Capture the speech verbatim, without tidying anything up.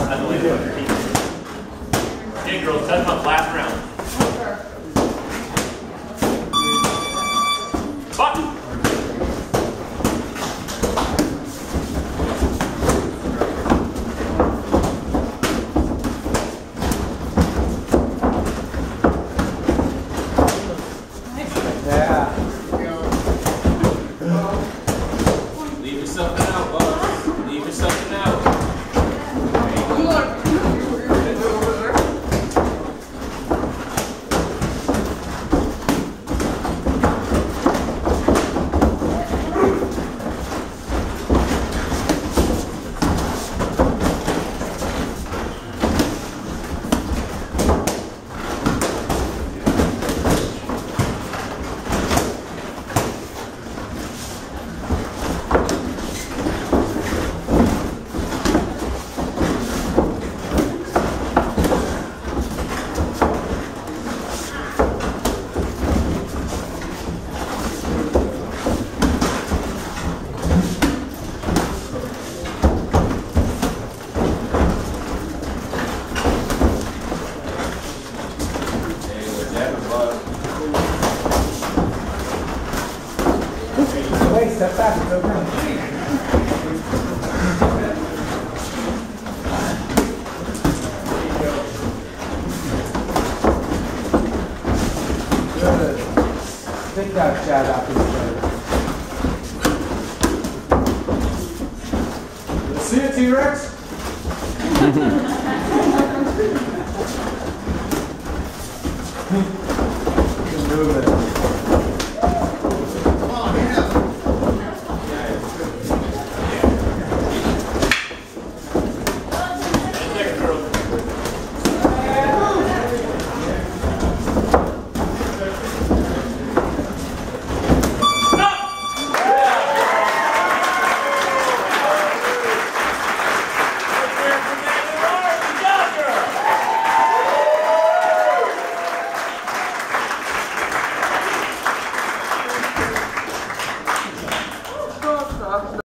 That's the way to put your teeth. Okay, girls, set them up. Last round. Button. Yeah. Leave yourself out, boss. Leave yourself out. Wait, step back. It's over. Good. Take that jab after the show. See it, T-Rex? Just move it.